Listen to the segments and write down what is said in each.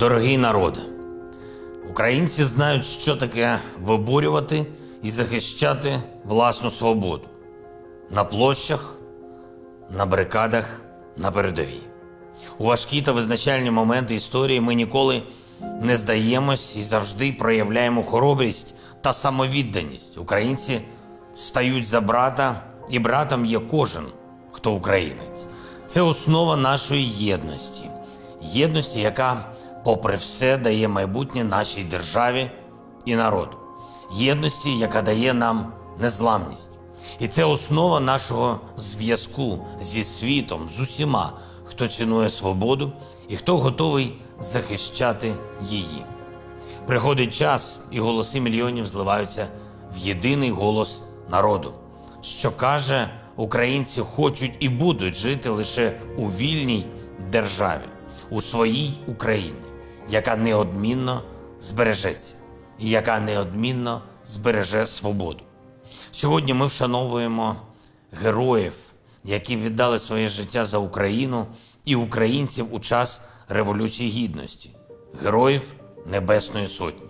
Дорогий народе, українці знають, що таке виборювати і захищати власну свободу на площах, на барикадах, на передовій. У важкі та визначальні моменти історії ми ніколи не здаємось і завжди проявляємо хоробрість та самовідданість. Українці стають за брата, і братом є кожен, хто українець. Це основа нашої єдності. Єдності, яка, попри все, дає майбутнє нашій державі і народу. Єдності, яка дає нам незламність. І це основа нашого зв'язку зі світом, з усіма, хто цінує свободу і хто готовий захищати її. Приходить час, і голоси мільйонів зливаються в єдиний голос народу, що каже, українці хочуть і будуть жити лише у вільній державі, у своїй Україні, яка неодмінно збережеться і яка неодмінно збереже свободу. Сьогодні ми вшановуємо героїв, які віддали своє життя за Україну, і українців у час Революції Гідності, героїв Небесної Сотні.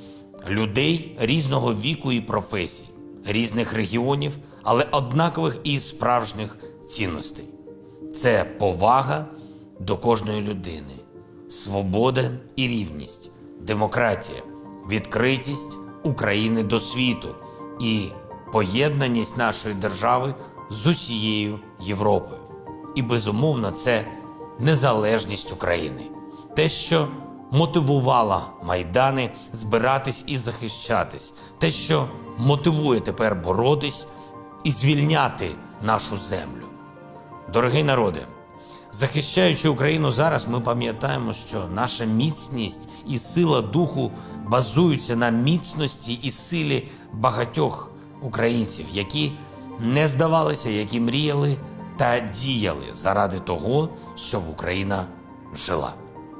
Людей різного віку і професій, різних регіонів, але однакових і справжніх цінностей. Це повага до кожної людини, свобода і рівність, демократія, відкритість України до світу і поєднаність нашої держави з усією Європою. І, безумовно, це незалежність України. Те, що мотивувало Майдани збиратись і захищатись. Те, що мотивує тепер боротись і звільняти нашу землю. Дорогий народе, захищаючи Україну зараз, ми пам'ятаємо, що наша міцність і сила духу базуються на міцності і силі багатьох українців, які не здавалися, які мріяли та діяли заради того, щоб Україна жила.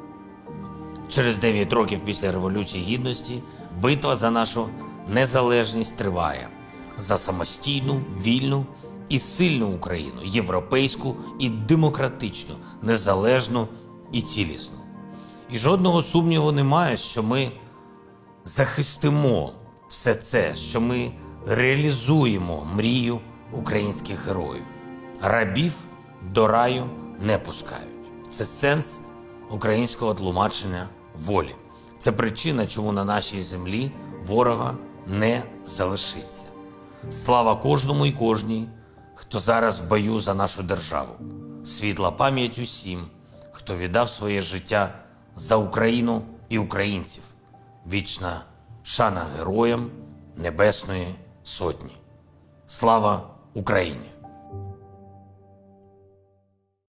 Через 9 років після Революції Гідності битва за нашу незалежність триває. За самостійну, вільну і сильну Україну, європейську і демократичну, незалежну і цілісну. І жодного сумніву немає, що ми захистимо все це, що ми реалізуємо мрію українських героїв. Рабів до раю не пускають. Це сенс українського тлумачення волі. Це причина, чому на нашій землі ворога не залишиться. Слава кожному і кожній, хто зараз в бою за нашу державу. Світла пам'ять усім, хто віддав своє життя за Україну і українців. Вічна шана героям Небесної Сотні. Слава Україні!